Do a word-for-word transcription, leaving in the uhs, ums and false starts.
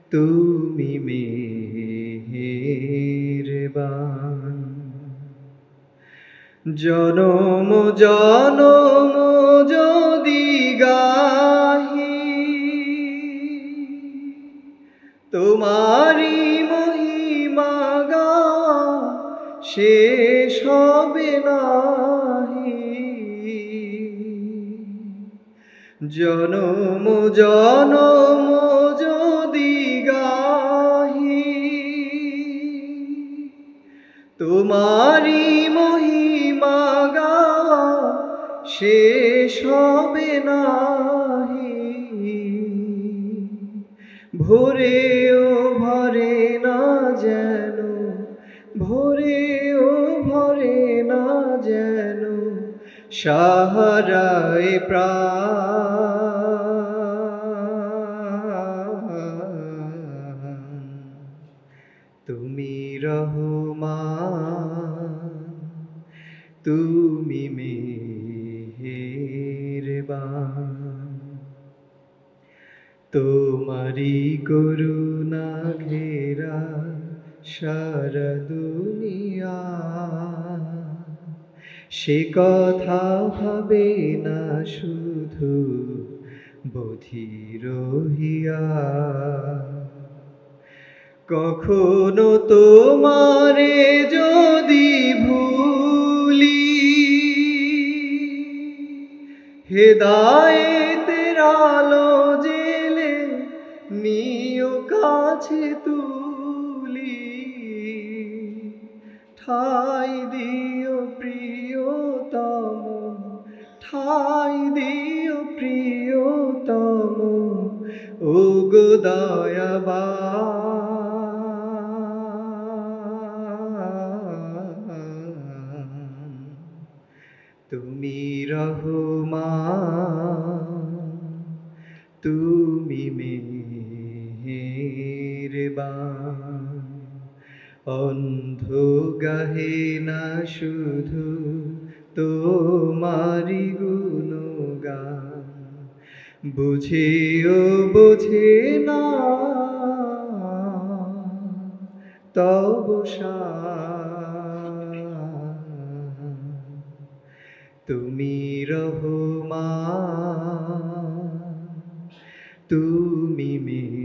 তুমি মেহেরবান। জনম জনম যদি গাহি তোমারি মহিমা গাওয়া শেষ হবে নাহি। জনম জনম যদি গাহি তোমারি মহিমা গাওয়া শেষ হবে নাহি। ভোরেও ভরে না যেন, ভোরেও ভরে না যেন সাহারায় প্রাণ। তুমি রহমান, তুমি মেহেরবান। তোমারি করুণা ঘেরা সারা দুনিয়া, সে কথা ভাবে না শুধু বধির হিয়া। কখনো তোমারে যদি ভুলি, হেদায়েতের আলো জেলে নিও কাছে তুলি। ঠাই দিও প্রিয়তম, ঠাই দিও প্রিয়তম, ওগো দয়াবান। তুমি রহমান, তুমি মেহেরবান। অন্ধ গাহে না শুধু তোমারি গুণগান, বুঝেও বোঝে না তব শান। তুমি রহমান, তুমি মেহেরবান।